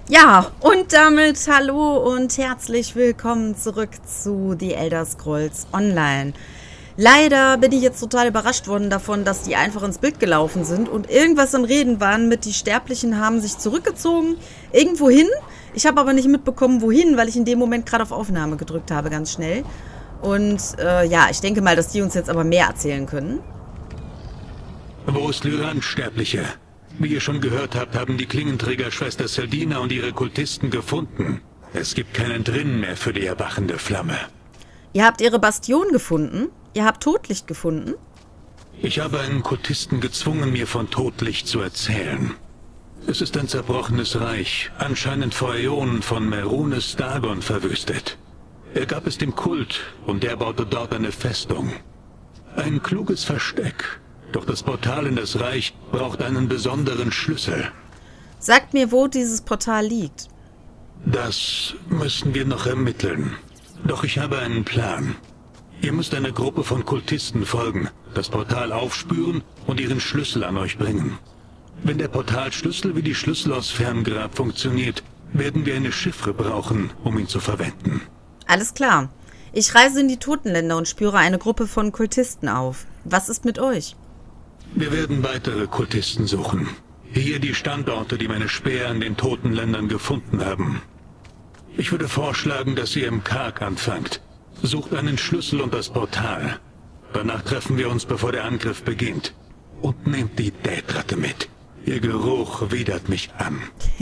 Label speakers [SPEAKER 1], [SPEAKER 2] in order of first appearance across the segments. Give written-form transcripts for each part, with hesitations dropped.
[SPEAKER 1] Ja, und damit hallo und herzlich willkommen zurück zu The Elder Scrolls Online. Leider bin ich jetzt total überrascht worden davon, dass die einfach ins Bild gelaufen sind und irgendwas im Reden waren mit, die Sterblichen haben sich zurückgezogen, irgendwo hin. Ich habe aber nicht mitbekommen, wohin, weil ich in dem Moment gerade auf Aufnahme gedrückt habe, ganz schnell. Und ja, ich denke mal, dass die uns jetzt aber mehr erzählen können.
[SPEAKER 2] Wo ist Lyran, Sterbliche? Wie ihr schon gehört habt, haben die Klingenträger Schwester Seldina und ihre Kultisten gefunden. Es gibt kein Entrinnen mehr für die erwachende Flamme.
[SPEAKER 1] Ihr habt ihre Bastion gefunden? Ihr habt Todlicht gefunden?
[SPEAKER 2] Ich habe einen Kultisten gezwungen, mir von Todlicht zu erzählen. Es ist ein zerbrochenes Reich, anscheinend vor Äonen von Merunes Dagon verwüstet. Er gab es dem Kult und der baute dort eine Festung. Ein kluges Versteck. Doch das Portal in das Reich braucht einen besonderen Schlüssel.
[SPEAKER 1] Sagt mir, wo dieses Portal liegt.
[SPEAKER 2] Das müssen wir noch ermitteln. Doch ich habe einen Plan. Ihr müsst einer Gruppe von Kultisten folgen, das Portal aufspüren und ihren Schlüssel an euch bringen. Wenn der Portalschlüssel wie die Schlüssel aus Ferngrab funktioniert, werden wir eine Chiffre brauchen, um ihn zu verwenden.
[SPEAKER 1] Alles klar. Ich reise in die Totenländer und spüre eine Gruppe von Kultisten auf. Was ist mit euch?
[SPEAKER 2] Wir werden weitere Kultisten suchen. Hier die Standorte, die meine Späher in den Totenländern gefunden haben. Ich würde vorschlagen, dass ihr im Karg anfangt. Sucht einen Schlüssel und das Portal. Danach treffen wir uns, bevor der Angriff beginnt. Und nehmt die Dätratte mit. Ihr Geruch widert mich an.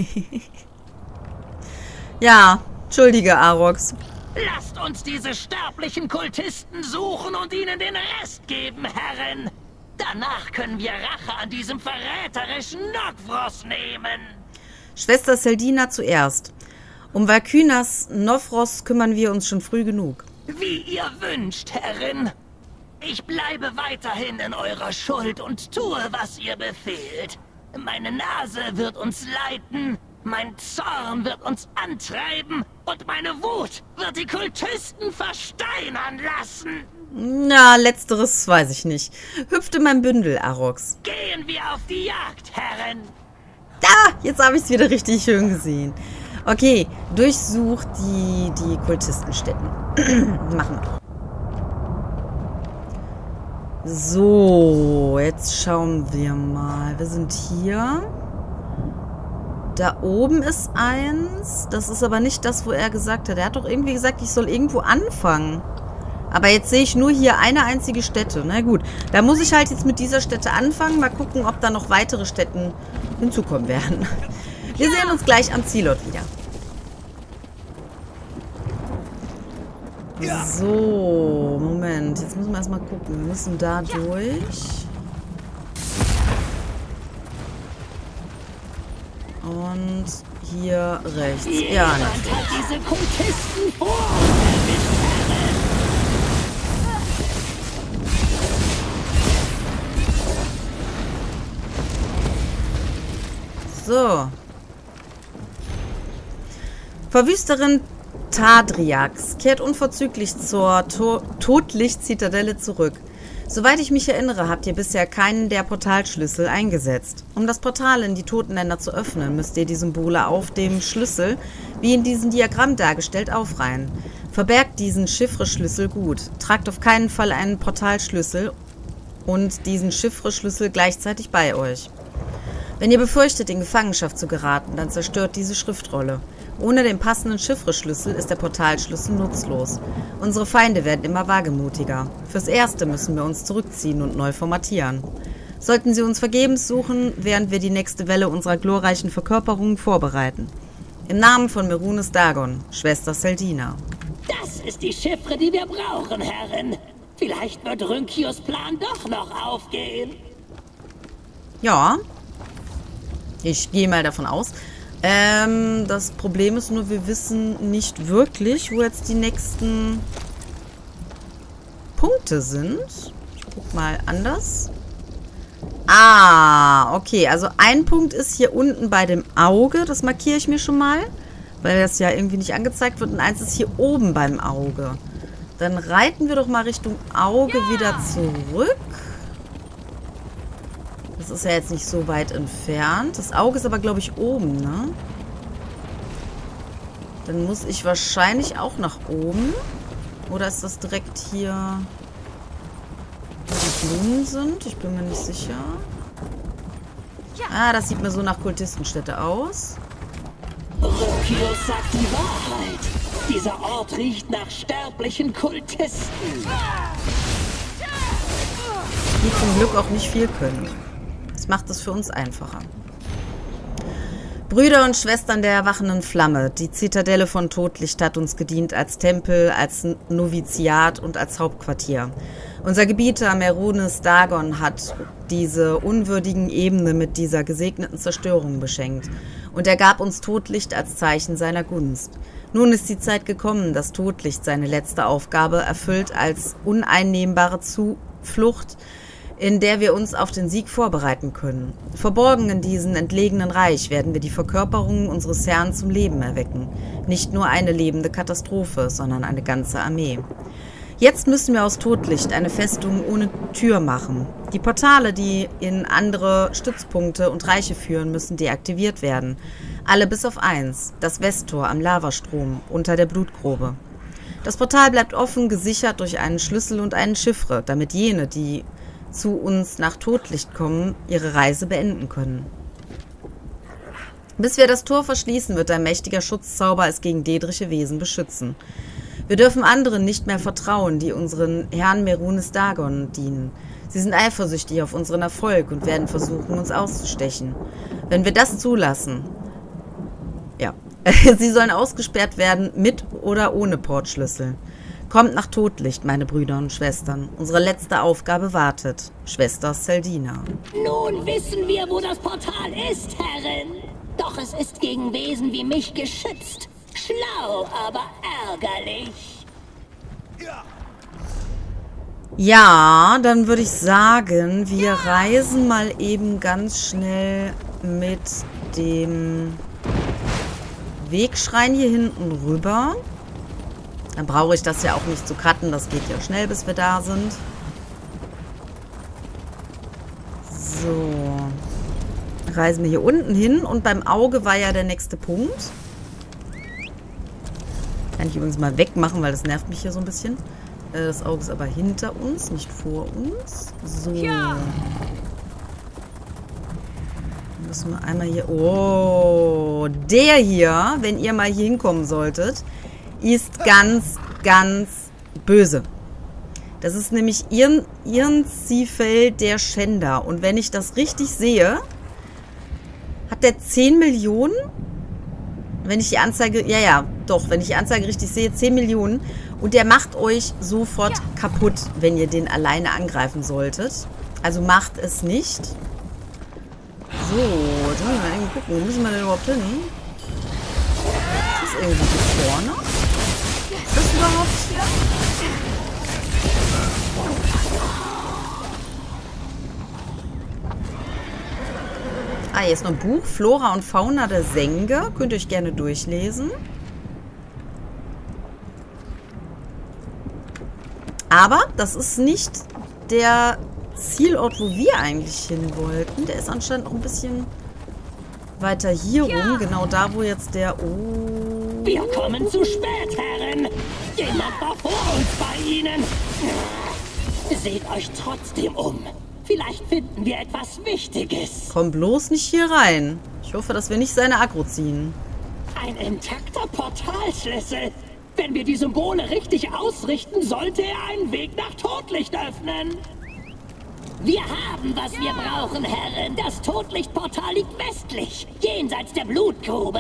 [SPEAKER 1] Ja, entschuldige, Arox.
[SPEAKER 3] Lasst uns diese sterblichen Kultisten suchen und ihnen den Rest geben, Herren. Danach können wir Rache an diesem verräterischen Nokvros nehmen.
[SPEAKER 1] Schwester Seldina zuerst. Um Valkynas Nofros kümmern wir uns schon früh genug.
[SPEAKER 3] Wie ihr wünscht, Herrin. Ich bleibe weiterhin in eurer Schuld und tue, was ihr befehlt. Meine Nase wird uns leiten, mein Zorn wird uns antreiben und meine Wut wird die Kultisten versteinern lassen.
[SPEAKER 1] Na, letzteres weiß ich nicht. Hüpft in mein Bündel, Arox.
[SPEAKER 3] Gehen wir auf die Jagd, Herren.
[SPEAKER 1] Da, jetzt habe ich es wieder richtig schön gesehen. Okay, durchsucht die Kultistenstätten. Machen wir doch. So, jetzt schauen wir mal. Wir sind hier. Da oben ist eins. Das ist aber nicht das, wo er gesagt hat. Er hat doch irgendwie gesagt, ich soll irgendwo anfangen. Aber jetzt sehe ich nur hier eine einzige Stätte. Na gut, da muss ich halt jetzt mit dieser Stätte anfangen. Mal gucken, ob da noch weitere Stätten hinzukommen werden. Wir sehen uns gleich am Zielort wieder. So, Moment. Jetzt müssen wir erstmal gucken. Wir müssen da durch. Und hier rechts. Ja, natürlich.
[SPEAKER 3] Diese Kultisten vor.
[SPEAKER 1] So. Verwüsterin Tadriax kehrt unverzüglich zur Todlicht-Zitadelle zurück. Soweit ich mich erinnere, habt ihr bisher keinen der Portalschlüssel eingesetzt. Um das Portal in die Totenländer zu öffnen, müsst ihr die Symbole auf dem Schlüssel, wie in diesem Diagramm dargestellt, aufreihen. Verbergt diesen Chiffre-Schlüssel gut. Tragt auf keinen Fall einen Portalschlüssel und diesen Chiffre-Schlüssel gleichzeitig bei euch. Wenn ihr befürchtet, in Gefangenschaft zu geraten, dann zerstört diese Schriftrolle. Ohne den passenden Chiffre-Schlüssel ist der Portalschlüssel nutzlos. Unsere Feinde werden immer wagemutiger. Fürs Erste müssen wir uns zurückziehen und neu formatieren. Sollten sie uns vergebens suchen, während wir die nächste Welle unserer glorreichen Verkörperungen vorbereiten. Im Namen von Merunes Dagon, Schwester Seldina.
[SPEAKER 3] Das ist die Chiffre, die wir brauchen, Herren. Vielleicht wird Rynkios Plan doch noch aufgehen.
[SPEAKER 1] Ja. Ich gehe mal davon aus. Das Problem ist nur, wir wissen nicht wirklich, wo jetzt die nächsten Punkte sind. Ich guck mal anders. Ah, okay. Also ein Punkt ist hier unten bei dem Auge. Das markiere ich mir schon mal, weil das ja irgendwie nicht angezeigt wird. Und eins ist hier oben beim Auge. Dann reiten wir doch mal Richtung Auge wieder zurück. Das ist ja jetzt nicht so weit entfernt. Das Auge ist aber, glaube ich, oben, ne? Dann muss ich wahrscheinlich auch nach oben. Oder ist das direkt hier, wo die Blumen sind? Ich bin mir nicht sicher. Ah, das sieht mir so nach Kultistenstätte aus.
[SPEAKER 3] Rukius sagt die Wahrheit. Dieser Ort riecht nach sterblichen Kultisten.
[SPEAKER 1] Die zum Glück auch nicht viel können. Das macht es für uns einfacher. Brüder und Schwestern der erwachenden Flamme, die Zitadelle von Todlicht hat uns gedient als Tempel, als Noviziat und als Hauptquartier. Unser Gebieter Merunes Dagon hat diese unwürdigen Ebene mit dieser gesegneten Zerstörung beschenkt. Und er gab uns Todlicht als Zeichen seiner Gunst. Nun ist die Zeit gekommen, dass Todlicht seine letzte Aufgabe erfüllt als uneinnehmbare Zuflucht, in der wir uns auf den Sieg vorbereiten können. Verborgen in diesem entlegenen Reich werden wir die Verkörperung unseres Herrn zum Leben erwecken. Nicht nur eine lebende Katastrophe, sondern eine ganze Armee. Jetzt müssen wir aus Todlicht eine Festung ohne Tür machen. Die Portale, die in andere Stützpunkte und Reiche führen, müssen deaktiviert werden. Alle bis auf eins, das Westtor am Lavastrom unter der Blutgrube. Das Portal bleibt offen, gesichert durch einen Schlüssel und einen Chiffre, damit jene, die zu uns nach Todlicht kommen, ihre Reise beenden können. Bis wir das Tor verschließen, wird ein mächtiger Schutzzauber es gegen dädrische Wesen beschützen. Wir dürfen anderen nicht mehr vertrauen, die unseren Herrn Merunes Dagon dienen. Sie sind eifersüchtig auf unseren Erfolg und werden versuchen, uns auszustechen. Wenn wir das zulassen, ja, sie sollen ausgesperrt werden, mit oder ohne Portschlüssel. Kommt nach Todlicht, meine Brüder und Schwestern. Unsere letzte Aufgabe wartet. Schwester Seldina.
[SPEAKER 3] Nun wissen wir, wo das Portal ist, Herrin. Doch es ist gegen Wesen wie mich geschützt. Schlau, aber ärgerlich.
[SPEAKER 1] Ja, dann würde ich sagen, wir reisen mal eben ganz schnell mit dem Wegschrein hier hinten rüber. Dann brauche ich das ja auch nicht zu cutten. Das geht ja schnell, bis wir da sind. So. Reisen wir hier unten hin. Und beim Auge war ja der nächste Punkt. Kann ich übrigens mal wegmachen, weil das nervt mich hier so ein bisschen. Das Auge ist aber hinter uns, nicht vor uns. So. Dann müssen wir einmal hier... Oh, der hier, wenn ihr mal hier hinkommen solltet, ist ganz, ganz böse. Das ist nämlich Irnzifel der Schänder. Und wenn ich das richtig sehe, hat der 10 Millionen. Wenn ich die Anzeige, ja, doch, wenn ich die Anzeige richtig sehe, 10 Millionen. Und der macht euch sofort kaputt, wenn ihr den alleine angreifen solltet. Also macht es nicht. So, jetzt müssen wir mal eben gucken, wo müssen wir denn überhaupt hin? Ist das irgendwie hier vorne? Ist das überhaupt hier? Ah, hier ist noch ein Buch. Flora und Fauna der Senge. Könnt ihr euch gerne durchlesen. Aber das ist nicht der Zielort, wo wir eigentlich hin wollten. Der ist anscheinend noch ein bisschen weiter hier rum. Genau da, wo jetzt der... Oh.
[SPEAKER 3] Wir kommen zu spät, Herren. Jemand war vor uns bei Ihnen. Seht euch trotzdem um. Vielleicht finden wir etwas Wichtiges.
[SPEAKER 1] Komm bloß nicht hier rein. Ich hoffe, dass wir nicht seine Aggro ziehen.
[SPEAKER 3] Ein intakter Portalschlüssel. Wenn wir die Symbole richtig ausrichten, sollte er einen Weg nach Todlicht öffnen. Wir haben, was wir brauchen, Herren. Das Todlichtportal liegt westlich, jenseits der Blutgrube.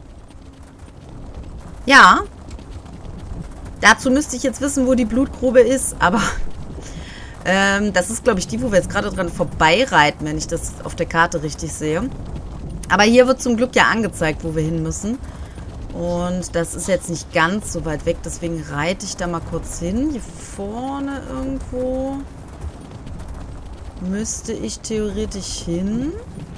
[SPEAKER 1] Ja. Dazu müsste ich jetzt wissen, wo die Blutgrube ist, aber... das ist, glaube ich, die, wo wir jetzt gerade dran vorbeireiten, wenn ich das auf der Karte richtig sehe. Aber hier wird zum Glück ja angezeigt, wo wir hin müssen. Und das ist jetzt nicht ganz so weit weg, deswegen reite ich da mal kurz hin. Hier vorne irgendwo müsste ich theoretisch hin.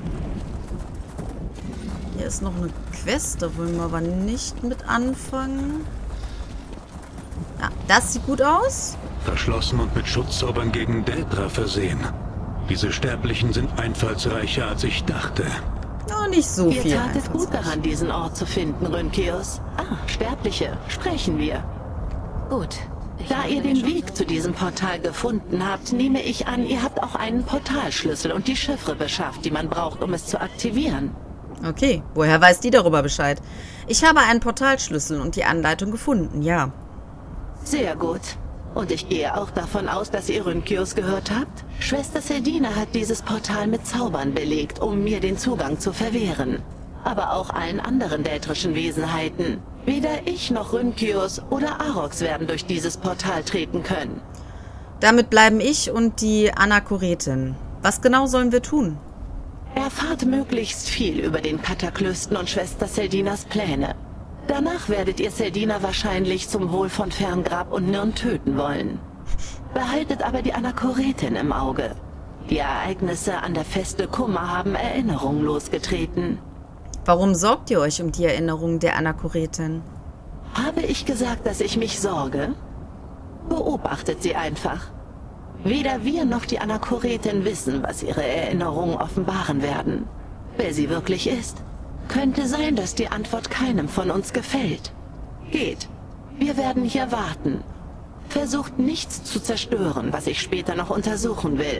[SPEAKER 1] Hier ist noch eine Quest, da wollen wir aber nicht mit anfangen. Ja, das sieht gut aus.
[SPEAKER 2] Verschlossen und mit Schutzzaubern gegen Daedra versehen. Diese Sterblichen sind einfallsreicher, als ich dachte.
[SPEAKER 1] Ja, noch nicht so viel.
[SPEAKER 4] Ihr tatet gut daran, diesen Ort zu finden, Rynkios. Ah, Sterbliche, sprechen wir.
[SPEAKER 5] Gut.
[SPEAKER 4] Da ihr den Weg zu diesem Portal gefunden habt, nehme ich an, ihr habt auch einen Portalschlüssel und die Chiffre beschafft, die man braucht, um es zu aktivieren.
[SPEAKER 1] Okay, woher weiß die darüber Bescheid? Ich habe einen Portalschlüssel und die Anleitung gefunden, ja.
[SPEAKER 4] Sehr gut. Und ich gehe auch davon aus, dass ihr Rynkios gehört habt. Schwester Seldina hat dieses Portal mit Zaubern belegt, um mir den Zugang zu verwehren. Aber auch allen anderen deltrischen Wesenheiten. Weder ich noch Rynkios oder Arox werden durch dieses Portal treten können.
[SPEAKER 1] Damit bleiben ich und die Anakoretin. Was genau sollen wir tun?
[SPEAKER 4] Erfahrt möglichst viel über den Kataklysten und Schwester Seldinas Pläne. Danach werdet ihr Seldina wahrscheinlich zum Wohl von Ferngrab und Nirn töten wollen. Behaltet aber die Anakoretin im Auge. Die Ereignisse an der Feste Kummer haben Erinnerungen losgetreten.
[SPEAKER 1] Warum sorgt ihr euch um die Erinnerungen der Anakoretin?
[SPEAKER 4] Habe ich gesagt, dass ich mich sorge? Beobachtet sie einfach. Weder wir noch die Anakoretin wissen, was ihre Erinnerungen offenbaren werden. Wer sie wirklich ist. Könnte sein, dass die Antwort keinem von uns gefällt. Geht. Wir werden hier warten. Versucht nichts zu zerstören, was ich später noch untersuchen will.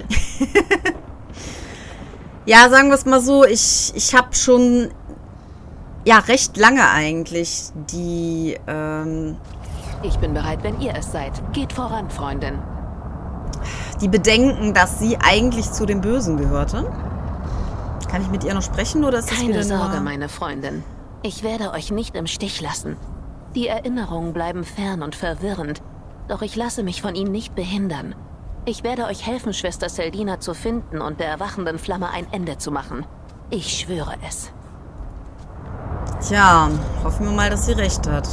[SPEAKER 1] Ja, sagen wir es mal so, ich habe schon, ja, recht lange eigentlich die,
[SPEAKER 5] Ich bin bereit, wenn ihr es seid. Geht voran, Freundin.
[SPEAKER 1] die Bedenken, dass sie eigentlich zu den Bösen gehörte. Kann ich mit ihr noch sprechen oder ist das
[SPEAKER 5] Keine
[SPEAKER 1] wieder
[SPEAKER 5] Sorge,
[SPEAKER 1] nur...
[SPEAKER 5] meine Freundin. Ich werde euch nicht im Stich lassen. Die Erinnerungen bleiben fern und verwirrend, doch ich lasse mich von ihnen nicht behindern. Ich werde euch helfen, Schwester Seldina zu finden und der erwachenden Flamme ein Ende zu machen. Ich schwöre es.
[SPEAKER 1] Tja, hoffen wir mal, dass sie recht hat.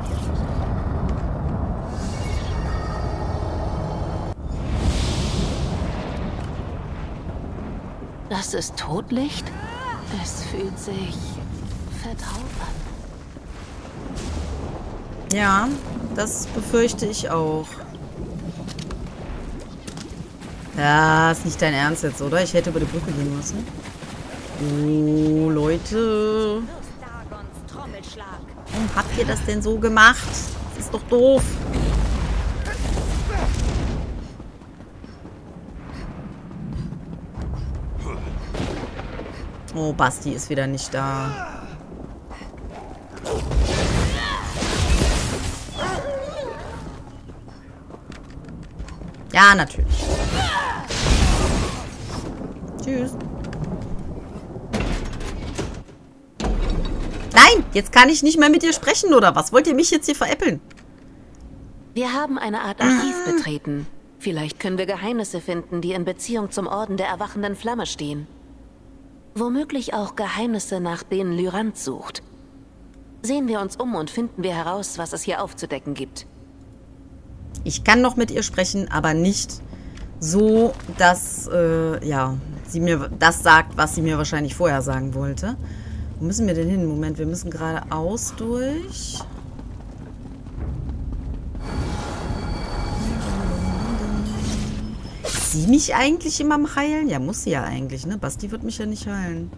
[SPEAKER 5] Das ist Todlicht? Es fühlt sich vertraut an.
[SPEAKER 1] Ja, das befürchte ich auch. Ja, ist nicht dein Ernst jetzt, oder? Ich hätte über die Brücke gehen müssen. Oh, Leute. Warum habt ihr das denn so gemacht? Das ist doch doof. Oh, Basti ist wieder nicht da. Ja, natürlich. Tschüss. Nein, jetzt kann ich nicht mehr mit dir sprechen, oder was? Wollt ihr mich jetzt hier veräppeln?
[SPEAKER 5] Wir haben eine Art Archiv betreten. Vielleicht können wir Geheimnisse finden, die in Beziehung zum Orden der erwachenden Flamme stehen. Womöglich auch Geheimnisse, nach denen Lyrant sucht. Sehen wir uns um und finden wir heraus, was es hier aufzudecken gibt.
[SPEAKER 1] Ich kann noch mit ihr sprechen, aber nicht so, dass ja, sie mir das sagt, was sie mir wahrscheinlich vorher sagen wollte. Wo müssen wir denn hin? Moment, wir müssen geradeaus durch. Ist sie mich eigentlich immer am Heilen? Ja, muss sie ja eigentlich, ne? Basti wird mich ja nicht heilen.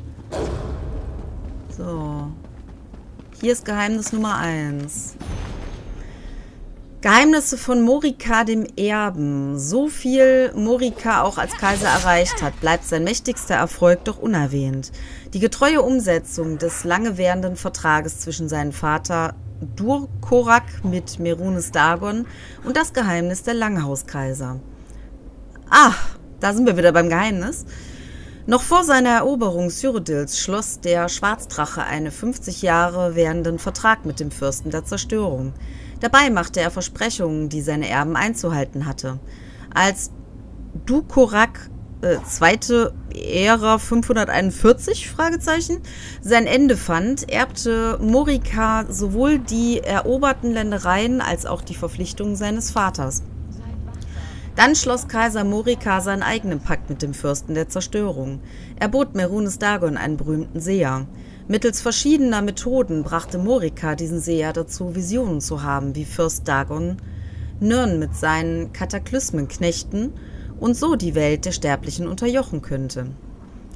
[SPEAKER 1] So. Hier ist Geheimnis Nummer 1. Geheimnisse von Morika dem Erben. So viel Morika auch als Kaiser erreicht hat, bleibt sein mächtigster Erfolg doch unerwähnt. Die getreue Umsetzung des lange währenden Vertrages zwischen seinem Vater Dur-Korak mit Merunes Dagon und das Geheimnis der Langhauskaiser. Ah, da sind wir wieder beim Geheimnis. Noch vor seiner Eroberung Cyrodiils schloss der Schwarzdrache einen 50 Jahre währenden Vertrag mit dem Fürsten der Zerstörung. Dabei machte er Versprechungen, die seine Erben einzuhalten hatte. Als Dur-Korak zweite Ära 541 Fragezeichen, sein Ende fand, erbte Morika sowohl die eroberten Ländereien als auch die Verpflichtungen seines Vaters. Dann schloss Kaiser Morika seinen eigenen Pakt mit dem Fürsten der Zerstörung. Er bot Merunes Dagon einen berühmten Seher. Mittels verschiedener Methoden brachte Morika diesen Seher dazu, Visionen zu haben, wie Fürst Dagon Nirn mit seinen Kataklysmen knechten und so die Welt der Sterblichen unterjochen könnte.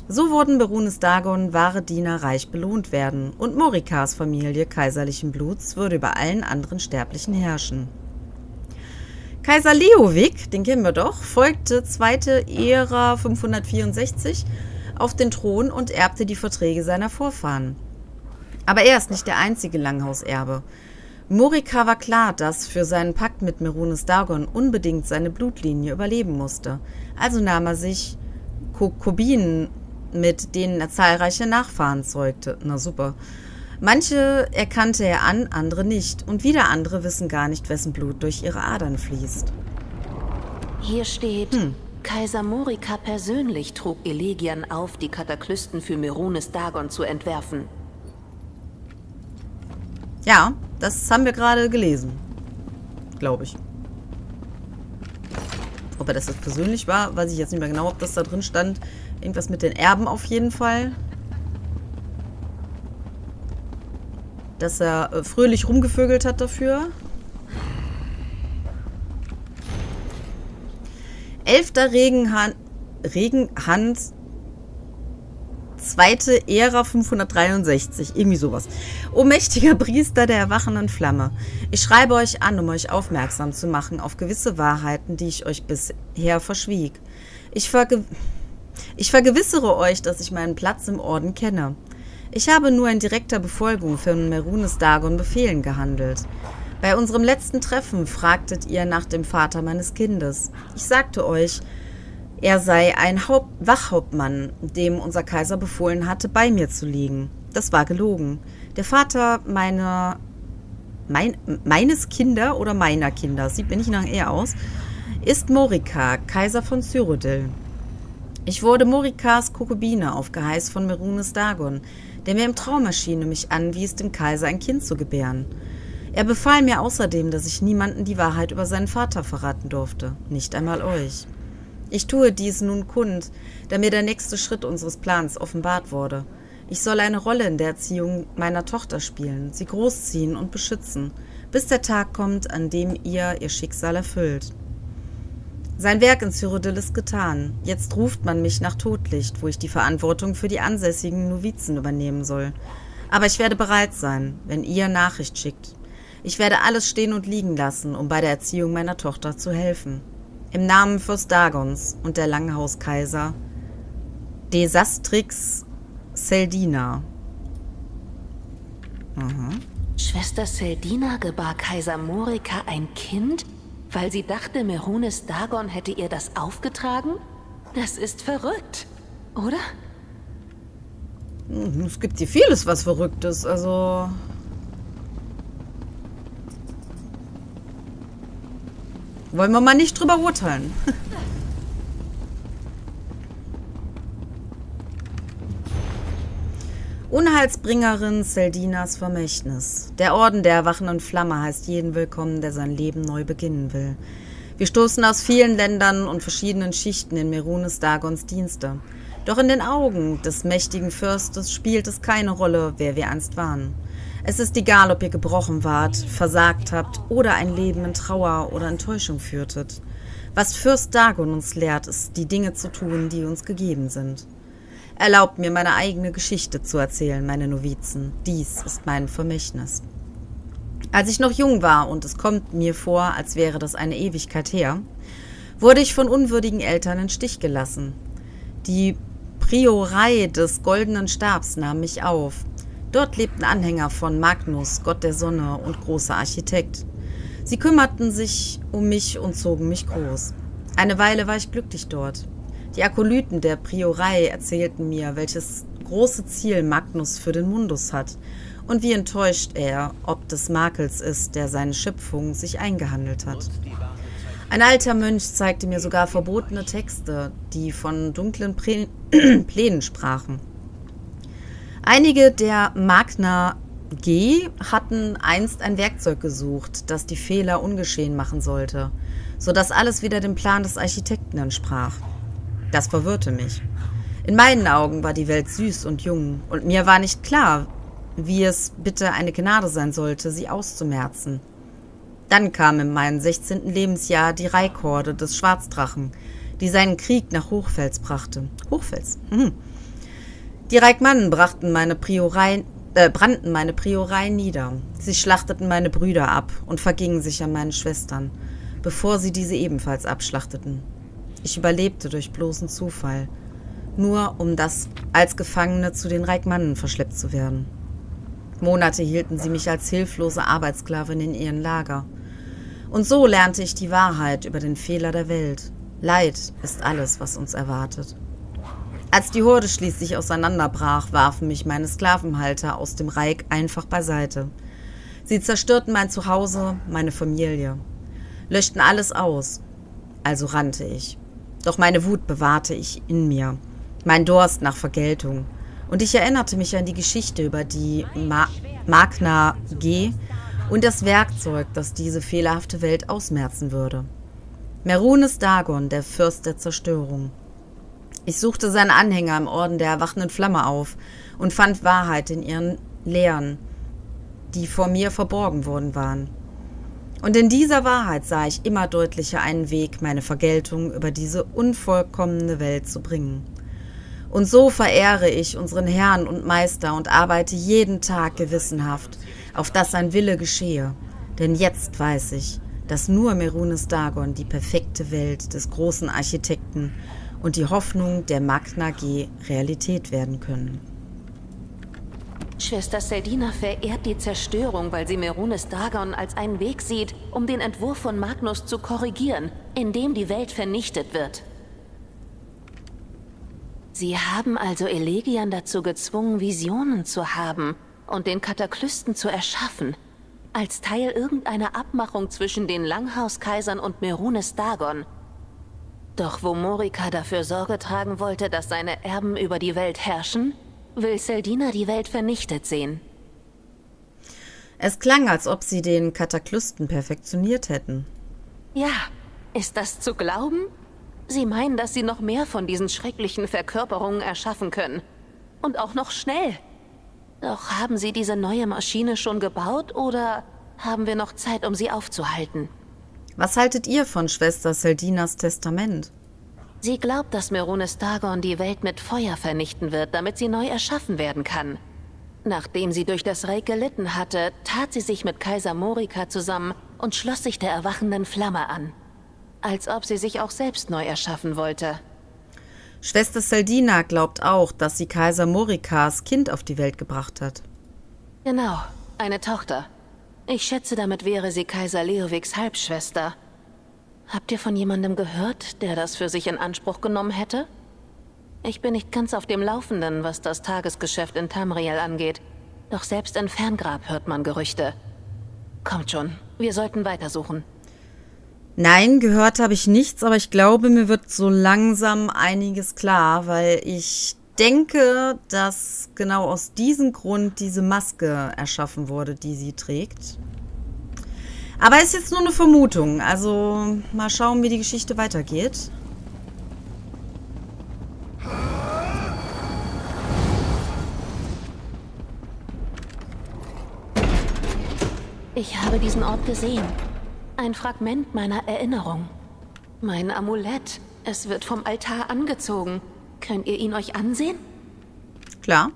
[SPEAKER 1] So wurden Merunes Dagon wahre Diener reich belohnt werden und Morikas Familie kaiserlichen Bluts würde über allen anderen Sterblichen herrschen. Kaiser Leovic, den kennen wir doch, folgte 2. Ära 564 auf den Thron und erbte die Verträge seiner Vorfahren. Aber er ist nicht der einzige Langhauserbe. Morika war klar, dass für seinen Pakt mit Merunes Dagon unbedingt seine Blutlinie überleben musste. Also nahm er sich Konkubinen, mit denen er zahlreiche Nachfahren zeugte. Na super. Manche erkannte er an, andere nicht. Und wieder andere wissen gar nicht, wessen Blut durch ihre Adern fließt.
[SPEAKER 5] Hier steht, Kaiser Morika persönlich trug Elegiern auf, die Kataklysken für Merunes Dagon zu entwerfen.
[SPEAKER 1] Ja, das haben wir gerade gelesen. Glaube ich. Ob er das jetzt persönlich war, weiß ich jetzt nicht mehr genau, ob das da drin stand. Irgendwas mit den Erben auf jeden Fall. Dass er fröhlich rumgevögelt hat dafür. 11. Regenhand 2. Ära 563. Irgendwie sowas. O mächtiger Priester der erwachenden Flamme. Ich schreibe euch an, um euch aufmerksam zu machen auf gewisse Wahrheiten, die ich euch bisher verschwieg. Ich vergewissere euch, dass ich meinen Platz im Orden kenne. Ich habe nur in direkter Befolgung von Merunes Dagon Befehlen gehandelt. Bei unserem letzten Treffen fragtet ihr nach dem Vater meines Kindes. Ich sagte euch, er sei ein Wachhauptmann, dem unser Kaiser befohlen hatte, bei mir zu liegen. Das war gelogen. Der Vater meines Kinder oder meiner Kinder, sieht mir nicht nach er aus, ist Morika, Kaiser von Cyrodiil. Ich wurde Morikas Konkubine auf Geheiß von Merunes Dagon, der mir im Traum erschien, mich anwies, dem Kaiser ein Kind zu gebären. Er befahl mir außerdem, dass ich niemanden die Wahrheit über seinen Vater verraten durfte, nicht einmal euch. Ich tue dies nun kund, da mir der nächste Schritt unseres Plans offenbart wurde. Ich soll eine Rolle in der Erziehung meiner Tochter spielen, sie großziehen und beschützen, bis der Tag kommt, an dem ihr Schicksal erfüllt. Sein Werk in Cyrodiil ist getan. Jetzt ruft man mich nach Todlicht, wo ich die Verantwortung für die ansässigen Novizen übernehmen soll. Aber ich werde bereit sein, wenn ihr Nachricht schickt. Ich werde alles stehen und liegen lassen, um bei der Erziehung meiner Tochter zu helfen. Im Namen Fürst Dagons und der Langhauskaiser Desastrix Seldina.
[SPEAKER 5] Schwester Seldina gebar Kaiser Morika ein Kind, weil sie dachte, Merunes Dagon hätte ihr das aufgetragen? Das ist verrückt, oder?
[SPEAKER 1] Es gibt hier vieles, was verrückt ist, also... Wollen wir mal nicht drüber urteilen. Unheilsbringerin Seldinas Vermächtnis. Der Orden der erwachenden Flamme heißt jeden willkommen, der sein Leben neu beginnen will. Wir stoßen aus vielen Ländern und verschiedenen Schichten in Merunes Dagons Dienste. Doch in den Augen des mächtigen Fürstes spielt es keine Rolle, wer wir einst waren. Es ist egal, ob ihr gebrochen wart, versagt habt oder ein Leben in Trauer oder Enttäuschung führtet. Was Fürst Dagon uns lehrt, ist, die Dinge zu tun, die uns gegeben sind. Erlaubt mir, meine eigene Geschichte zu erzählen, meine Novizen. Dies ist mein Vermächtnis. Als ich noch jung war, und es kommt mir vor, als wäre das eine Ewigkeit her, wurde ich von unwürdigen Eltern in Stich gelassen. Die Priorei des Goldenen Stabs nahm mich auf. Dort lebten Anhänger von Magnus, Gott der Sonne und großer Architekt. Sie kümmerten sich um mich und zogen mich groß. Eine Weile war ich glücklich dort. Die Akolyten der Priorei erzählten mir, welches große Ziel Magnus für den Mundus hat und wie enttäuscht er ob des Makels ist, der seine Schöpfung sich eingehandelt hat. Ein alter Mönch zeigte mir sogar verbotene Texte, die von dunklen Plänen sprachen. Einige der Magna G hatten einst ein Werkzeug gesucht, das die Fehler ungeschehen machen sollte, sodass alles wieder dem Plan des Architekten entsprach. Das verwirrte mich. In meinen Augen war die Welt süß und jung, und mir war nicht klar, wie es bitte eine Gnade sein sollte, sie auszumerzen. Dann kam in meinem 16. Lebensjahr die Reihkorde des Schwarzdrachen, die seinen Krieg nach Hochfels brachte. Hochfels? Die Reikmannen brannten meine Priorei nieder. Sie schlachteten meine Brüder ab und vergingen sich an meinen Schwestern, bevor sie diese ebenfalls abschlachteten. Ich überlebte durch bloßen Zufall, nur um als Gefangene zu den Reikmannen verschleppt zu werden. Monate hielten sie mich als hilflose Arbeitssklavin in ihren Lager. Und so lernte ich die Wahrheit über den Fehler der Welt. Leid ist alles, was uns erwartet. Als die Horde schließlich auseinanderbrach, warfen mich meine Sklavenhalter aus dem Reich einfach beiseite. Sie zerstörten mein Zuhause, meine Familie, löschten alles aus. Also rannte ich. Doch meine Wut bewahrte ich in mir, mein Durst nach Vergeltung. Und ich erinnerte mich an die Geschichte über die Magna G und das Werkzeug, das diese fehlerhafte Welt ausmerzen würde. Merunes Dagon, der Fürst der Zerstörung. Ich suchte seine Anhänger im Orden der erwachenden Flamme auf und fand Wahrheit in ihren Lehren, die vor mir verborgen worden waren. Und in dieser Wahrheit sah ich immer deutlicher einen Weg, meine Vergeltung über diese unvollkommene Welt zu bringen. Und so verehre ich unseren Herrn und Meister und arbeite jeden Tag gewissenhaft, auf dass sein Wille geschehe. Denn jetzt weiß ich, dass nur Merunes Dagon die perfekte Welt des großen Architekten und die Hoffnung der Magna G Realität werden können.
[SPEAKER 5] Schwester Seldina verehrt die Zerstörung, weil sie Merunes Dagon als einen Weg sieht, um den Entwurf von Magnus zu korrigieren, indem die Welt vernichtet wird. Sie haben also Elegian dazu gezwungen, Visionen zu haben und den Kataklysten zu erschaffen, als Teil irgendeiner Abmachung zwischen den Langhauskaisern und Merunes Dagon. Doch wo Morika dafür Sorge tragen wollte, dass seine Erben über die Welt herrschen, will Seldina die Welt vernichtet sehen.
[SPEAKER 1] Es klang, als ob sie den Kataklysten perfektioniert hätten.
[SPEAKER 5] Ja, ist das zu glauben? Sie meinen, dass sie noch mehr von diesen schrecklichen Verkörperungen erschaffen können. Und auch noch schnell. Doch haben sie diese neue Maschine schon gebaut oder haben wir noch Zeit, um sie aufzuhalten?
[SPEAKER 1] Was haltet ihr von Schwester Seldinas Testament?
[SPEAKER 5] Sie glaubt, dass Merunes Dagon die Welt mit Feuer vernichten wird, damit sie neu erschaffen werden kann. Nachdem sie durch das Reich gelitten hatte, tat sie sich mit Kaiser Morika zusammen und schloss sich der erwachenden Flamme an. Als ob sie sich auch selbst neu erschaffen wollte.
[SPEAKER 1] Schwester Seldina glaubt auch, dass sie Kaiser Morikas Kind auf die Welt gebracht hat.
[SPEAKER 5] Genau, eine Tochter. Ich schätze, damit wäre sie Kaiser Leoviks Halbschwester. Habt ihr von jemandem gehört, der das für sich in Anspruch genommen hätte? Ich bin nicht ganz auf dem Laufenden, was das Tagesgeschäft in Tamriel angeht. Doch selbst in Ferngrab hört man Gerüchte. Kommt schon, wir sollten weitersuchen.
[SPEAKER 1] Nein, gehört habe ich nichts, aber ich glaube, mir wird so langsam einiges klar, weil ich denke, dass genau aus diesem Grund diese Maske erschaffen wurde, die sie trägt. Aber ist jetzt nur eine Vermutung, also mal schauen, wie die Geschichte weitergeht.
[SPEAKER 5] Ich habe diesen Ort gesehen. Ein Fragment meiner Erinnerung. Mein Amulett. Es wird vom Altar angezogen. Könnt ihr ihn euch ansehen?
[SPEAKER 1] Klar.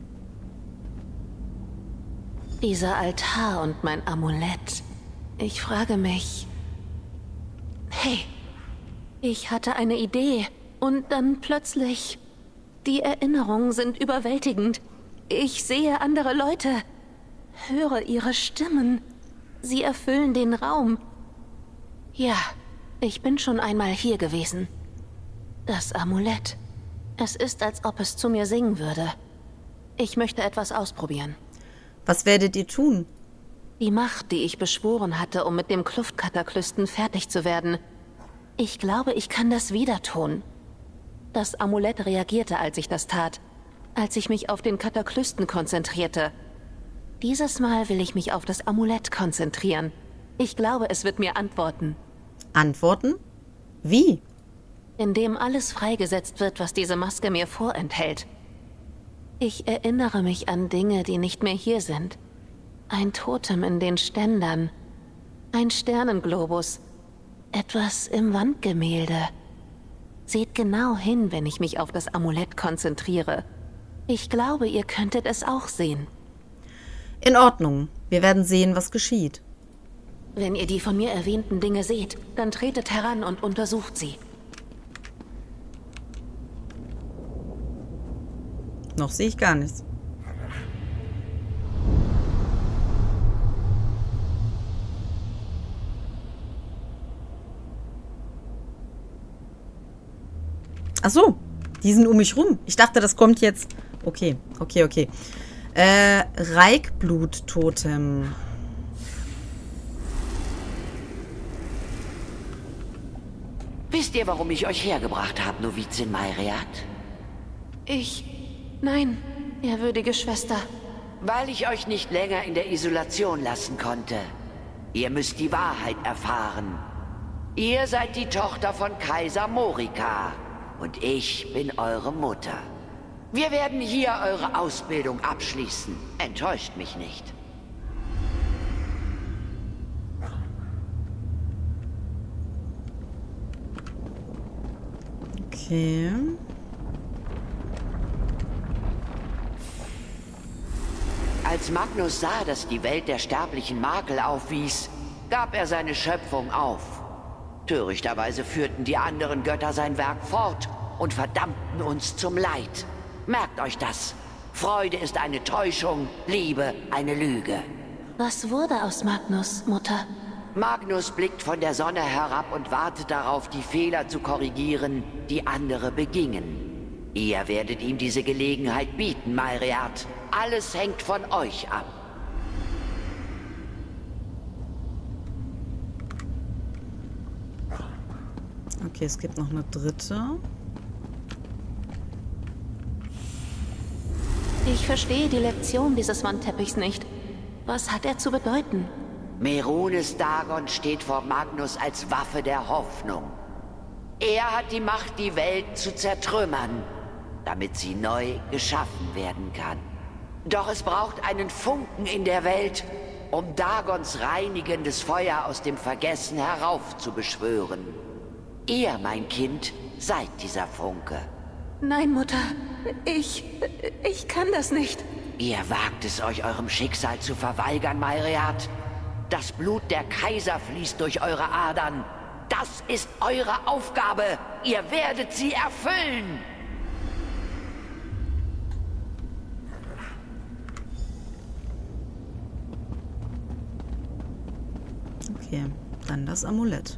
[SPEAKER 5] Dieser Altar und mein Amulett. Ich frage mich... Hey, ich hatte eine Idee und dann plötzlich... Die Erinnerungen sind überwältigend. Ich sehe andere Leute, höre ihre Stimmen. Sie erfüllen den Raum. Ja, ich bin schon einmal hier gewesen. Das Amulett. Es ist, als ob es zu mir singen würde. Ich möchte etwas ausprobieren.
[SPEAKER 1] Was werdet ihr tun?
[SPEAKER 5] Die Macht, die ich beschworen hatte, um mit dem Kluftkataklisten fertig zu werden. Ich glaube, ich kann das wieder tun. Das Amulett reagierte, als ich das tat. Als ich mich auf den Kataklisten konzentrierte. Dieses Mal will ich mich auf das Amulett konzentrieren. Ich glaube, es wird mir antworten.
[SPEAKER 1] Antworten? Wie?
[SPEAKER 5] Indem alles freigesetzt wird, was diese Maske mir vorenthält. Ich erinnere mich an Dinge, die nicht mehr hier sind. Ein Totem in den Ständern. Ein Sternenglobus. Etwas im Wandgemälde. Seht genau hin, wenn ich mich auf das Amulett konzentriere. Ich glaube, ihr könntet es auch sehen.
[SPEAKER 1] In Ordnung. Wir werden sehen, was geschieht.
[SPEAKER 5] Wenn ihr die von mir erwähnten Dinge seht, dann tretet heran und untersucht sie.
[SPEAKER 1] Noch sehe ich gar nichts. Ach so, die sind um mich rum. Ich dachte, das kommt jetzt. Okay. Reikblut-Totem.
[SPEAKER 6] Wisst ihr, warum ich euch hergebracht habe, Novizin Mairead?
[SPEAKER 5] Nein, ehrwürdige Schwester.
[SPEAKER 6] Weil ich euch nicht länger in der Isolation lassen konnte. Ihr müsst die Wahrheit erfahren. Ihr seid die Tochter von Kaiser Morika. Und ich bin eure Mutter. Wir werden hier eure Ausbildung abschließen. Enttäuscht mich nicht.
[SPEAKER 1] Okay.
[SPEAKER 6] Als Magnus sah, dass die Welt der Sterblichen Makel aufwies, gab er seine Schöpfung auf. Törichterweise führten die anderen Götter sein Werk fort und verdammten uns zum Leid. Merkt euch das. Freude ist eine Täuschung, Liebe eine Lüge.
[SPEAKER 5] Was wurde aus Magnus, Mutter?
[SPEAKER 6] Magnus blickt von der Sonne herab und wartet darauf, die Fehler zu korrigieren, die andere begingen. Ihr werdet ihm diese Gelegenheit bieten, Mairead. Alles hängt von euch ab.
[SPEAKER 1] Okay, es gibt noch eine dritte.
[SPEAKER 5] Ich verstehe die Lektion dieses Wandteppichs nicht. Was hat er zu bedeuten?
[SPEAKER 6] Merunes Dagon steht vor Magnus als Waffe der Hoffnung. Er hat die Macht, die Welt zu zertrümmern, damit sie neu geschaffen werden kann. Doch es braucht einen Funken in der Welt, um Dagons reinigendes Feuer aus dem Vergessen heraufzubeschwören. Ihr, mein Kind, seid dieser Funke.
[SPEAKER 5] Nein, Mutter. Ich kann das nicht.
[SPEAKER 6] Ihr wagt es euch, eurem Schicksal zu verweigern, Mairead. Das Blut der Kaiser fließt durch eure Adern. Das ist eure Aufgabe. Ihr werdet sie erfüllen.
[SPEAKER 1] Okay, dann das Amulett.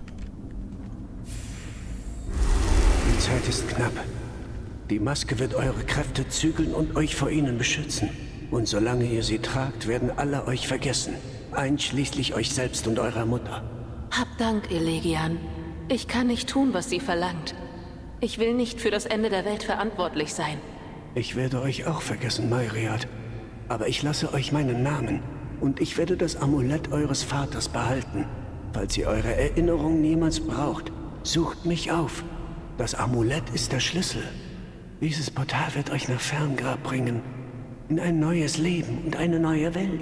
[SPEAKER 7] Die Zeit ist knapp. Die Maske wird eure Kräfte zügeln und euch vor ihnen beschützen. Und solange ihr sie tragt, werden alle euch vergessen. Einschließlich euch selbst und eurer Mutter.
[SPEAKER 5] Hab Dank, Elegian. Ich kann nicht tun, was sie verlangt. Ich will nicht für das Ende der Welt verantwortlich sein.
[SPEAKER 7] Ich werde euch auch vergessen, Mairead. Aber ich lasse euch meinen Namen. Und ich werde das Amulett eures Vaters behalten. Falls ihr eure Erinnerung niemals braucht, sucht mich auf. Das Amulett ist der Schlüssel. Dieses Portal wird euch nach Ferngrab bringen. In ein neues Leben und eine neue Welt.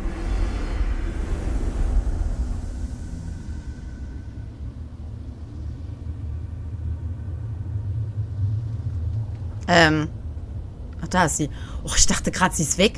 [SPEAKER 1] Ach, da ist sie. Oh, ich dachte gerade, sie ist weg.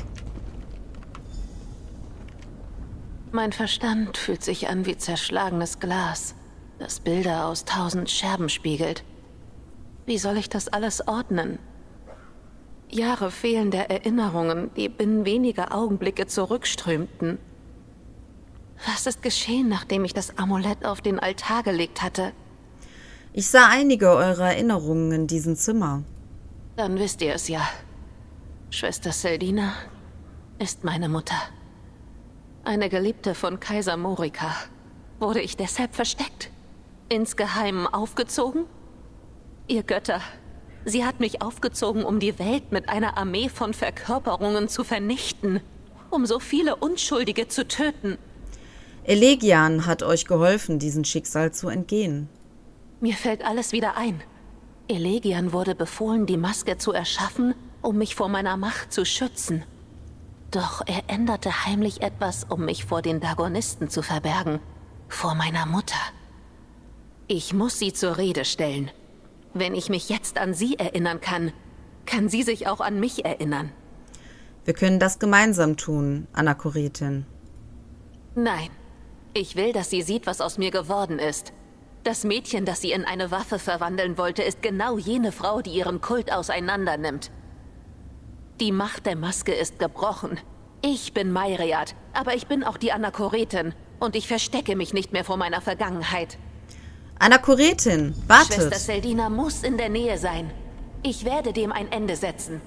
[SPEAKER 5] Mein Verstand fühlt sich an wie zerschlagenes Glas, das Bilder aus 1000 Scherben spiegelt. Wie soll ich das alles ordnen? Jahre fehlender Erinnerungen, die binnen weniger Augenblicke zurückströmten. Was ist geschehen, nachdem ich das Amulett auf den Altar gelegt hatte?
[SPEAKER 1] Ich sah einige eurer Erinnerungen in diesem Zimmer.
[SPEAKER 5] Dann wisst ihr es ja. Schwester Seldina ist meine Mutter. Eine Geliebte von Kaiser Morika. Wurde ich deshalb versteckt? Insgeheim aufgezogen? Ihr Götter, sie hat mich aufgezogen, um die Welt mit einer Armee von Verkörperungen zu vernichten. Um so viele Unschuldige zu töten.
[SPEAKER 1] Elegian hat euch geholfen, diesem Schicksal zu entgehen.
[SPEAKER 5] Mir fällt alles wieder ein. Elegian wurde befohlen, die Maske zu erschaffen, um mich vor meiner Macht zu schützen. Doch er änderte heimlich etwas, um mich vor den Dagonisten zu verbergen. Vor meiner Mutter. Ich muss sie zur Rede stellen. Wenn ich mich jetzt an sie erinnern kann, kann sie sich auch an mich erinnern.
[SPEAKER 1] Wir können das gemeinsam tun, Anakoretin.
[SPEAKER 5] Nein. Ich will, dass sie sieht, was aus mir geworden ist. Das Mädchen, das sie in eine Waffe verwandeln wollte, ist genau jene Frau, die ihren Kult auseinandernimmt. Die Macht der Maske ist gebrochen. Ich bin Mairead, aber ich bin auch die Anakoretin. Und ich verstecke mich nicht mehr vor meiner Vergangenheit.
[SPEAKER 1] Anakoretin, wartet.
[SPEAKER 5] Schwester Seldina muss in der Nähe sein. Ich werde dem ein Ende setzen.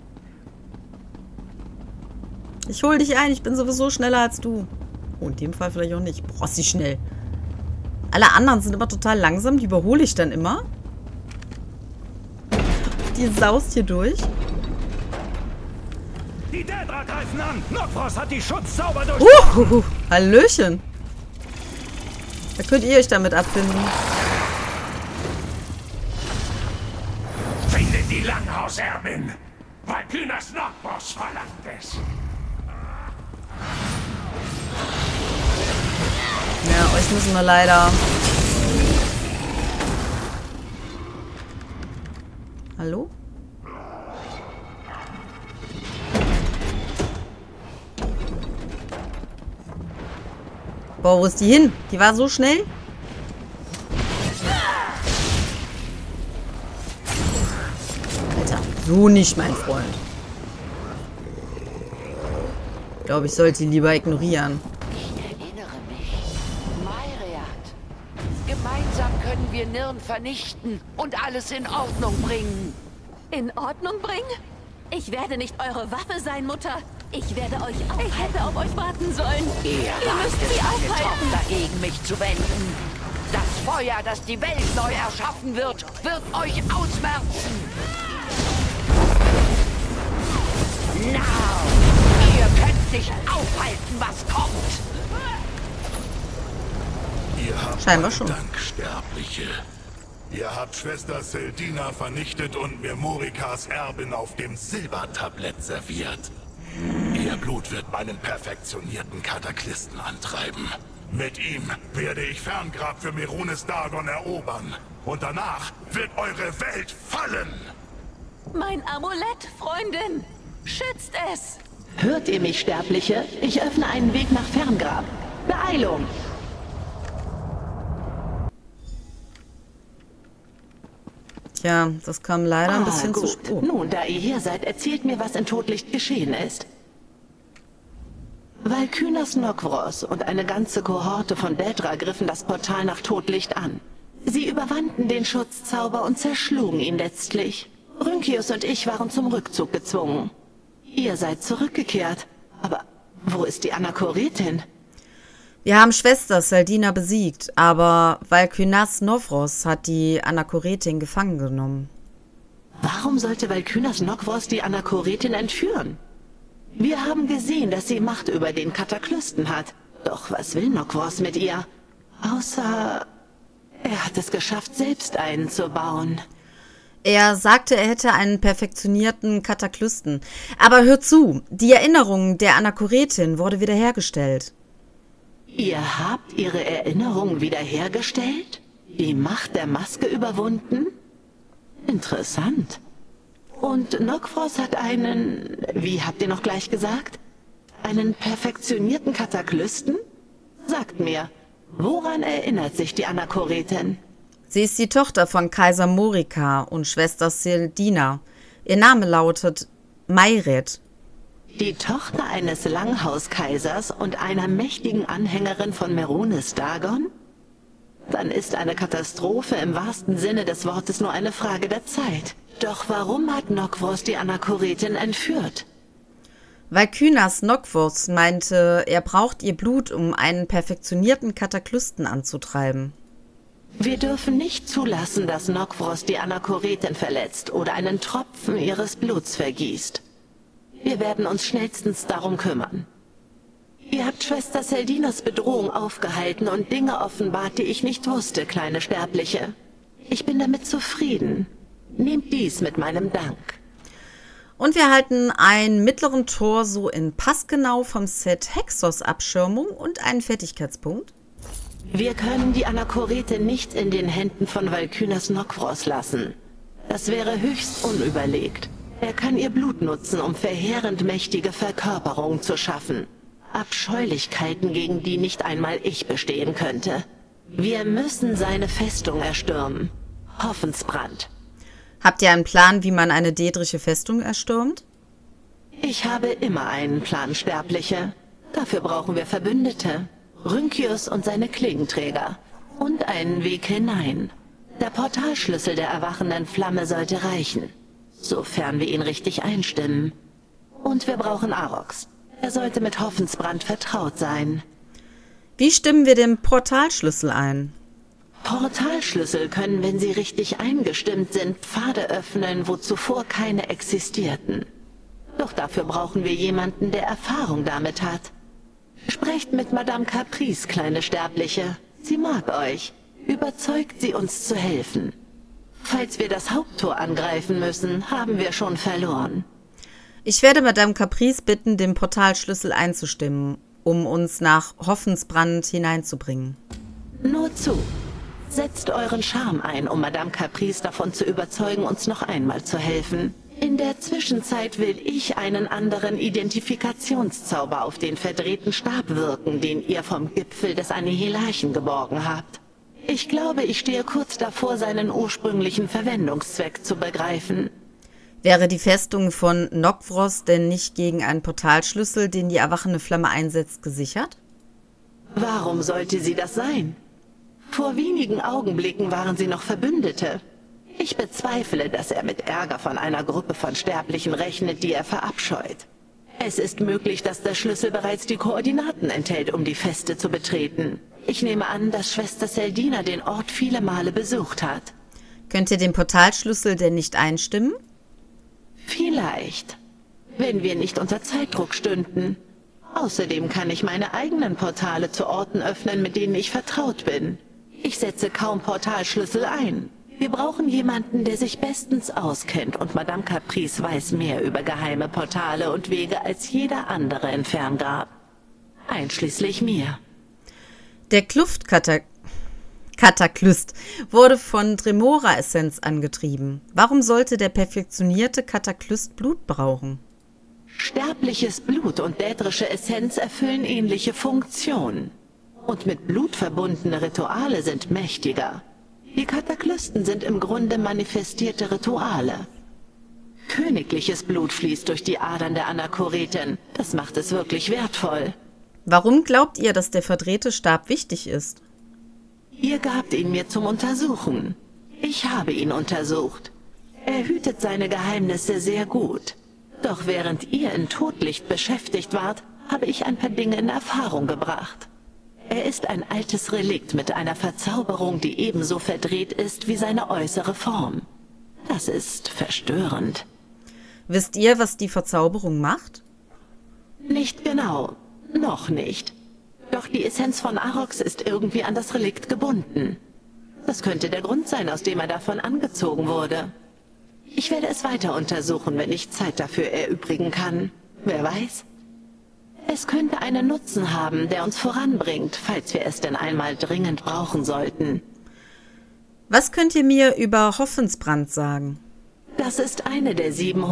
[SPEAKER 1] Ich hol dich ein, ich bin sowieso schneller als du. Oh, in dem Fall vielleicht auch nicht. Boah, ist sie schnell. Alle anderen sind immer total langsam, die überhole ich dann immer. Die saust hier durch.
[SPEAKER 8] Die Daedra greifen an! Nokfrost hat die Schutzzauber durch...
[SPEAKER 1] Hallöchen. Da könnt ihr euch damit abfinden.
[SPEAKER 8] Findet die Langhauserbin! Valkynas Nokfrost verlangt es!
[SPEAKER 1] Ja, euch müssen wir leider... Hallo? Boah, wo ist die hin? Die war so schnell. Alter, so nicht, mein Freund. Ich glaube, ich sollte ihn lieber ignorieren.
[SPEAKER 6] Ich erinnere mich. Mairead. Gemeinsam können wir Nirn vernichten und alles in Ordnung bringen.
[SPEAKER 5] In Ordnung bringen? Ich werde nicht eure Waffe sein, Mutter. Ich werde euch aufhalten. Ich hätte auf euch warten sollen. Ihr müsst sie aufhalten.
[SPEAKER 6] Tochter gegen mich zu wenden. Das Feuer, das die Welt neu erschaffen wird euch ausmerzen. Now! Ihr könnt nicht aufhalten, was kommt.
[SPEAKER 9] Ihr habt
[SPEAKER 1] Scheinbar schon.
[SPEAKER 9] Dank, Sterbliche. Ihr habt Schwester Seldina vernichtet und mir Morikas Erbin auf dem Silbertablett serviert. Ihr Blut wird meinen perfektionierten Kataklisten antreiben. Mit ihm werde ich Ferngrab für Merunes Dagon erobern. Und danach wird eure Welt fallen.
[SPEAKER 5] Mein Amulett, Freundin. Schützt es.
[SPEAKER 4] Hört ihr mich, Sterbliche? Ich öffne einen Weg nach Ferngrab. Beeilung!
[SPEAKER 1] Tja, das kam leider ein bisschen zu
[SPEAKER 4] gut.
[SPEAKER 1] spät.
[SPEAKER 4] Nun, da ihr hier seid, erzählt mir, was in Totlicht geschehen ist. Valkynas Nokfrost und eine ganze Kohorte von Daedra griffen das Portal nach Totlicht an. Sie überwanden den Schutzzauber und zerschlugen ihn letztlich. Rynkius und ich waren zum Rückzug gezwungen. Ihr seid zurückgekehrt. Aber wo ist die Anakoretin?
[SPEAKER 1] Wir haben Schwester Seldina besiegt, aber Valkynas Nokfrost hat die Anakoretin gefangen genommen.
[SPEAKER 4] Warum sollte Valkynas Nokfrost die Anakoretin entführen? Wir haben gesehen, dass sie Macht über den Kataklysten hat. Doch was will Nokfrost mit ihr? Außer... er hat es geschafft, selbst einen zu bauen.
[SPEAKER 1] Er sagte, er hätte einen perfektionierten Kataklysten. Aber hör zu, die Erinnerung der Anakoretin wurde wiederhergestellt.
[SPEAKER 4] Ihr habt ihre Erinnerung wiederhergestellt? Die Macht der Maske überwunden? Interessant. Und Nokfrost hat einen, wie habt ihr noch gleich gesagt? Einen perfektionierten Kataklysten? Sagt mir, woran erinnert sich die Anakoretin?
[SPEAKER 1] Sie ist die Tochter von Kaiser Morika und Schwester Seldina. Ihr Name lautet Mairead.
[SPEAKER 4] Die Tochter eines Langhauskaisers und einer mächtigen Anhängerin von Merunes Dagon? Dann ist eine Katastrophe im wahrsten Sinne des Wortes nur eine Frage der Zeit. Doch warum hat Nokfrost die Anakoretin entführt?
[SPEAKER 1] Valkynas Nokfrost meinte, er braucht ihr Blut, um einen perfektionierten Kataklysten anzutreiben.
[SPEAKER 4] Wir dürfen nicht zulassen, dass Nokfrost die Anakoretin verletzt oder einen Tropfen ihres Bluts vergießt. Wir werden uns schnellstens darum kümmern. Ihr habt Schwester Seldinas Bedrohung aufgehalten und Dinge offenbart, die ich nicht wusste, kleine Sterbliche. Ich bin damit zufrieden. Nehmt dies mit meinem Dank.
[SPEAKER 1] Und wir erhalten einen mittleren Torso in passgenau vom Set Hexos Abschirmung und einen Fertigkeitspunkt.
[SPEAKER 4] Wir können die Anakoretin nicht in den Händen von Valkynas Nokfrost lassen. Das wäre höchst unüberlegt. Er kann ihr Blut nutzen, um verheerend mächtige Verkörperungen zu schaffen. Abscheulichkeiten, gegen die nicht einmal ich bestehen könnte. Wir müssen seine Festung erstürmen. Hoffensbrand.
[SPEAKER 1] Habt ihr einen Plan, wie man eine daedrische Festung erstürmt?
[SPEAKER 4] Ich habe immer einen Plan, Sterbliche. Dafür brauchen wir Verbündete. Rynkius und seine Klingenträger. Und einen Weg hinein. Der Portalschlüssel der erwachenden Flamme sollte reichen. Sofern wir ihn richtig einstimmen. Und wir brauchen Arox. Er sollte mit Hoffensbrand vertraut sein.
[SPEAKER 1] Wie stimmen wir den Portalschlüssel ein?
[SPEAKER 4] Portalschlüssel können, wenn sie richtig eingestimmt sind, Pfade öffnen, wo zuvor keine existierten. Doch dafür brauchen wir jemanden, der Erfahrung damit hat. Sprecht mit Madame Caprice, kleine Sterbliche. Sie mag euch. Überzeugt sie, uns zu helfen. Falls wir das Haupttor angreifen müssen, haben wir schon verloren.
[SPEAKER 1] Ich werde Madame Caprice bitten, den Portalschlüssel einzustimmen, um uns nach Hoffensbrand hineinzubringen.
[SPEAKER 4] Nur zu. Setzt euren Charme ein, um Madame Caprice davon zu überzeugen, uns noch einmal zu helfen. In der Zwischenzeit will ich einen anderen Identifikationszauber auf den verdrehten Stab wirken, den ihr vom Gipfel des Annihilarchen geborgen habt. Ich glaube, ich stehe kurz davor, seinen ursprünglichen Verwendungszweck zu begreifen.
[SPEAKER 1] Wäre die Festung von Nokvros denn nicht gegen einen Portalschlüssel, den die erwachende Flamme einsetzt, gesichert?
[SPEAKER 4] Warum sollte sie das sein? Vor wenigen Augenblicken waren sie noch Verbündete. Ich bezweifle, dass er mit Ärger von einer Gruppe von Sterblichen rechnet, die er verabscheut. Es ist möglich, dass der Schlüssel bereits die Koordinaten enthält, um die Feste zu betreten. Ich nehme an, dass Schwester Seldina den Ort viele Male besucht hat.
[SPEAKER 1] Könnt ihr den Portalschlüssel denn nicht einstimmen?
[SPEAKER 4] Vielleicht, wenn wir nicht unter Zeitdruck stünden. Außerdem kann ich meine eigenen Portale zu Orten öffnen, mit denen ich vertraut bin. Ich setze kaum Portalschlüssel ein. Wir brauchen jemanden, der sich bestens auskennt, und Madame Caprice weiß mehr über geheime Portale und Wege als jeder andere in Ferngrab. Einschließlich mir.
[SPEAKER 1] Der Kataklysth wurde von Dremora-Essenz angetrieben. Warum sollte der perfektionierte Kataklysth Blut brauchen?
[SPEAKER 4] Sterbliches Blut und daedrische Essenz erfüllen ähnliche Funktionen. Und mit Blut verbundene Rituale sind mächtiger. Die Kataklysten sind im Grunde manifestierte Rituale. Königliches Blut fließt durch die Adern der Anakoretin. Das macht es wirklich wertvoll.
[SPEAKER 1] Warum glaubt ihr, dass der verdrehte Stab wichtig ist?
[SPEAKER 4] Ihr gabt ihn mir zum Untersuchen. Ich habe ihn untersucht. Er hütet seine Geheimnisse sehr gut. Doch während ihr in Todlicht beschäftigt wart, habe ich ein paar Dinge in Erfahrung gebracht. Er ist ein altes Relikt mit einer Verzauberung, die ebenso verdreht ist wie seine äußere Form. Das ist verstörend.
[SPEAKER 1] Wisst ihr, was die Verzauberung macht?
[SPEAKER 4] Nicht genau. Noch nicht. Doch die Essenz von Arox ist irgendwie an das Relikt gebunden. Das könnte der Grund sein, aus dem er davon angezogen wurde. Ich werde es weiter untersuchen, wenn ich Zeit dafür erübrigen kann. Wer weiß? Es könnte einen Nutzen haben, der uns voranbringt, falls wir es denn einmal dringend brauchen sollten.
[SPEAKER 1] Was könnt ihr mir über Hoffensbrand sagen?
[SPEAKER 4] Das ist eine der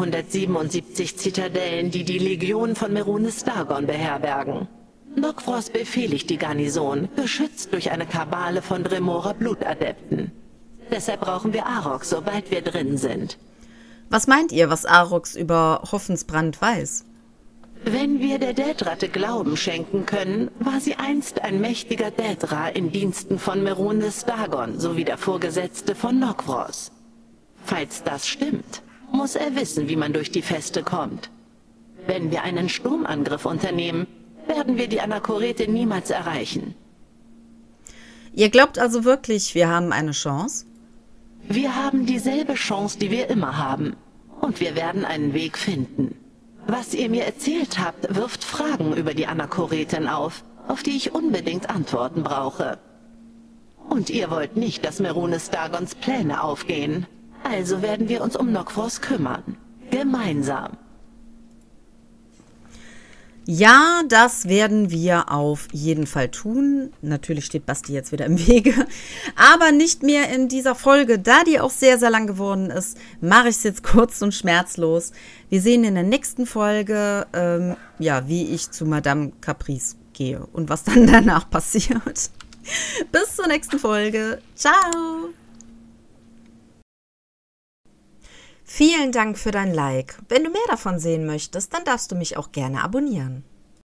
[SPEAKER 4] 777 Zitadellen, die die Legion von Merunes Dagon beherbergen. Nokvros befehligt die Garnison, geschützt durch eine Kabale von Dremora Blutadepten. Deshalb brauchen wir Arox, sobald wir drin sind.
[SPEAKER 1] Was meint ihr, was Arox über Hoffensbrand weiß?
[SPEAKER 4] Wenn wir der Daedratte Glauben schenken können, war sie einst ein mächtiger Daedra in Diensten von Merunes Dagon sowie der Vorgesetzte von Nokvros. Falls das stimmt, muss er wissen, wie man durch die Feste kommt. Wenn wir einen Sturmangriff unternehmen, werden wir die Anakoretin niemals erreichen.
[SPEAKER 1] Ihr glaubt also wirklich, wir haben eine Chance?
[SPEAKER 4] Wir haben dieselbe Chance, die wir immer haben. Und wir werden einen Weg finden. Was ihr mir erzählt habt, wirft Fragen über die Anakoretin auf die ich unbedingt Antworten brauche. Und ihr wollt nicht, dass Merunes Dagons Pläne aufgehen. Also werden wir uns um Nokvros kümmern. Gemeinsam.
[SPEAKER 1] Ja, das werden wir auf jeden Fall tun. Natürlich steht Basti jetzt wieder im Wege, aber nicht mehr in dieser Folge. Da die auch sehr, sehr lang geworden ist, mache ich es jetzt kurz und schmerzlos. Wir sehen in der nächsten Folge, ja, wie ich zu Madame Caprice gehe und was dann danach passiert. Bis zur nächsten Folge. Ciao! Vielen Dank für dein Like. Wenn du mehr davon sehen möchtest, dann darfst du mich auch gerne abonnieren.